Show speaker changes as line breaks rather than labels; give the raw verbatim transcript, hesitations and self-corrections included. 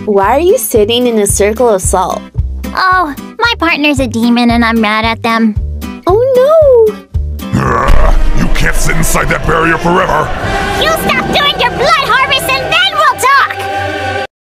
Why are you sitting in a circle of salt?
Oh, my partner's a demon and I'm mad at them.
Oh no!
Ugh, you can't sit inside that barrier forever!
You stop doing